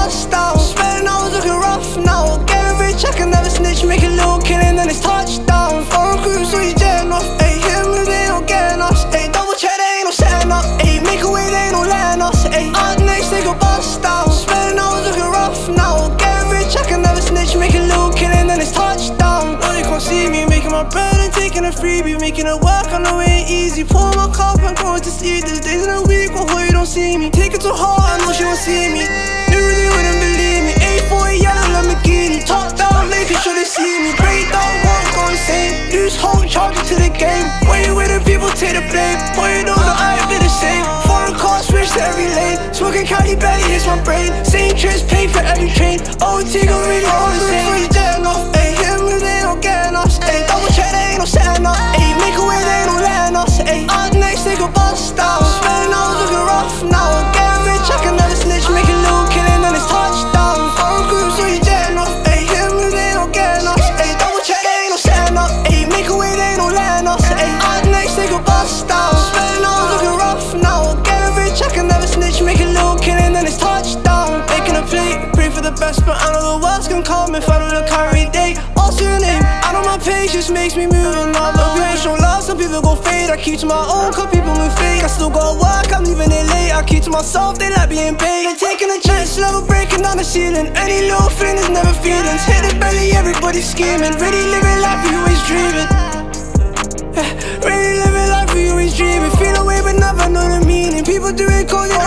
bust down. Spending hours looking rough now. Getting rich, I can never snitch. Make a little killing, then it's touchdown. Foreign groups, so you jetting off. Ayy, hit 'em if they don't getting us. Ayy, double check, they ain't no setting up. Ayy, make a way, they ain't no letting us. Ayy, up next, they go bust down. Spending hours looking rough now. Getting rich, I can never snitch. Make a little killing, then it's touchdown. No, they can't see me making my bread and taking a freebie. Making it work, I know it ain't easy. Pour my cup and going to sleep. There's days in a week where you don't see me. Take it to heart, I know she won't see me. They really wouldn't believe me. 840 yellow Lamborghini. Top down, making sure they see me. Break down, won't go insane. Lose hope, charge it to the game. When you with the people, take the blame. Boy, you know that I be the same. Foreign cars, switch to every lane. Smoking Cali belly hits my brain. Same trips, pay for every train. OT gon' really all the same. So you jetting off, ayy, hit 'em if they don't getting us. Ayy, double check, they ain't no setting up. Ayy, make a way, they ain't no letting us. Ayy, up next, they go bust down. Spending hours looking rough now. Getting rich, I can never snitch. Make a little killing, then it's touchdown. Foreign groups, so you jetting off. Ayy, hit 'em if they don't getting us. Ayy, double check, they ain't no setting up. Ayy, make a way, they ain't no letting us. Ayy, up next, they go bust down. Spending hours looking rough now. Getting rich, I can never snitch. Make a little killing, then it's touchdown. Making a play, pray for the best, but I know the worst can come if I don't look every day. Also your name, I know my patience makes me move another way. Show love, some people go fade. I keep to my own, cause people move fake. I still gotta work, I'm leaving it late. I keep to myself, they like being paid. Ain't taking a chance, level breaking down the ceiling. Any little thing is never feelings. Hit the belly, everybody's scheming. Ready living life, we always dreaming. Ready living life, we always dreaming. Feel away but never know the meaning. People do it cold,